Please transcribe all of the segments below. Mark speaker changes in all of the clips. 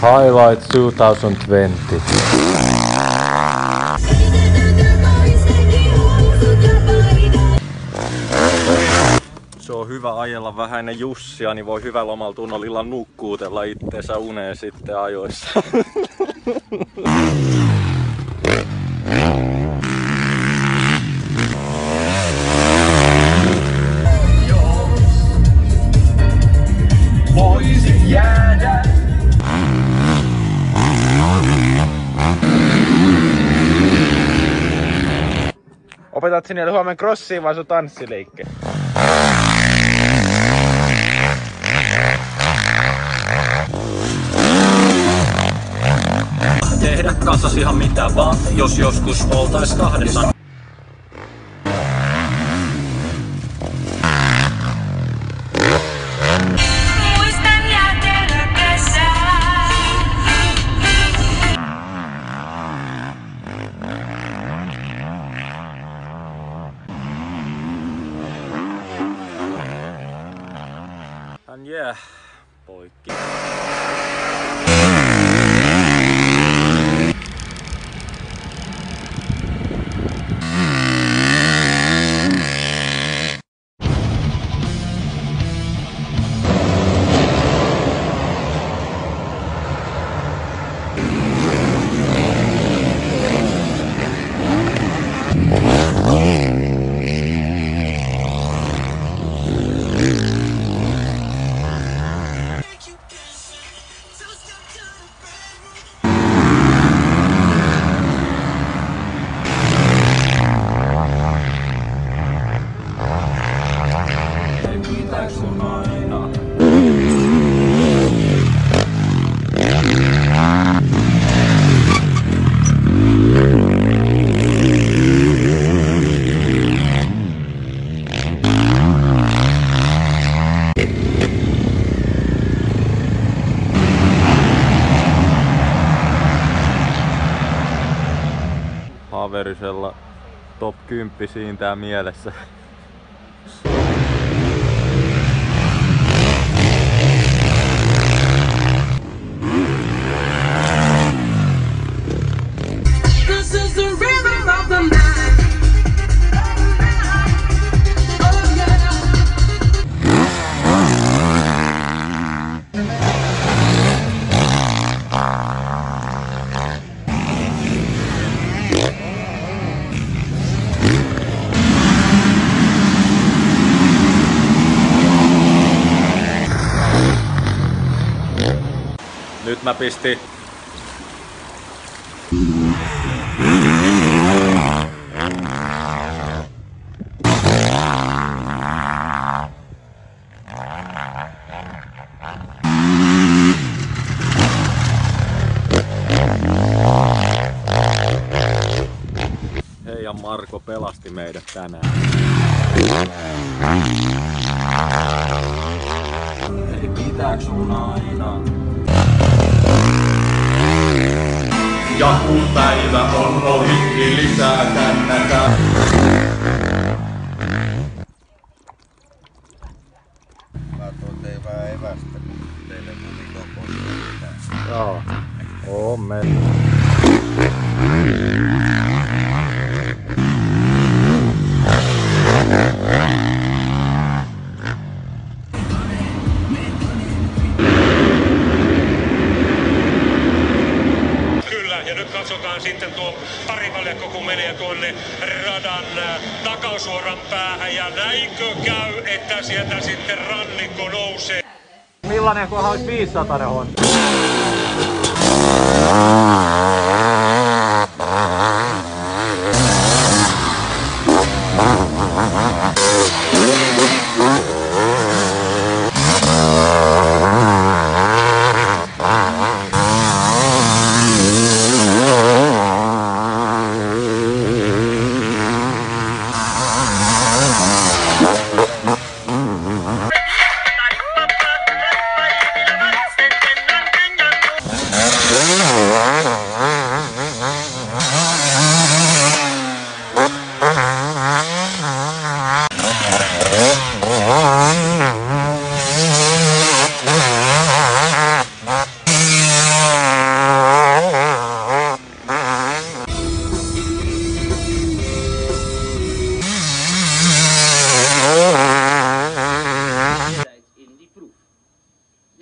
Speaker 1: Highlight 2020. Se on hyvä ajella vähäinen Jussia, niin voi hyvällä omalla tunnolla nukkuutella itteensä uneen sitten ajoissa.
Speaker 2: Voisit jäädä. Opetat sinne huomenna crossiin vai sun tanssiliikke?
Speaker 3: Tehdä kanssas ihan mitä vaan, jos joskus oltais kahdessa.
Speaker 1: Yeah, poikki. Haverisella top 10 siintää mielessä. Nyt mä pistin Hei ja Marko pelasti meidät tänään.
Speaker 3: Eli pitääks sun aina?
Speaker 2: Ja kun päivä on ohi, niin lisää kännätä.
Speaker 4: Mä tuon tein vähän evästä, kun teille tuli lopussa.
Speaker 1: Joo, oon mennyt.
Speaker 5: Ja nyt katsotaan sitten tuo parivaljakko, kun menee tuonne radan takausuoran päähän. Ja näinkö käy, että sieltä sitten rannikko nousee?
Speaker 1: Millainen kunhan olisi 500 Honda?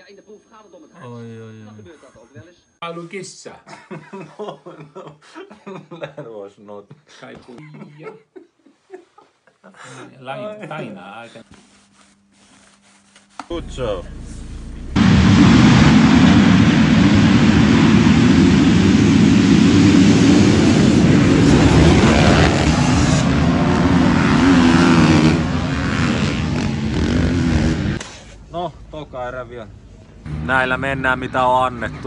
Speaker 6: Ja, in de proef gaat het om het hart. Dan gebeurt dat ook wel eens.
Speaker 2: Haluan kissa.
Speaker 1: No, that was not.
Speaker 2: Kaipuja. Tainaa aika.
Speaker 1: Good job. No, toka erä vielä. Näillä mennään mitä on annettu.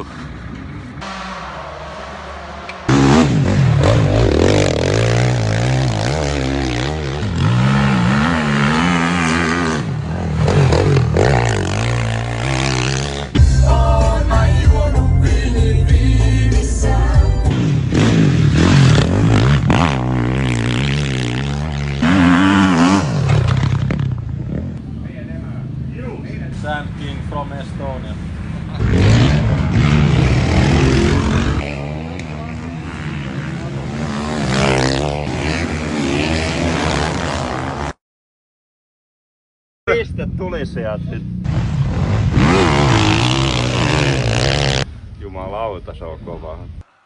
Speaker 1: Sand King from Estonia.
Speaker 7: Piste tuli sieltä nyt. Jumalauta, se on kova.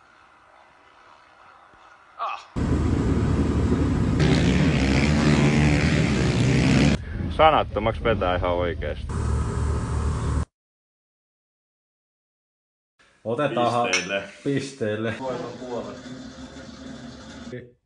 Speaker 7: Sanattomaksi vetää ihan oikeesti.
Speaker 1: Otetaan
Speaker 7: Pisteille.
Speaker 1: pisteille.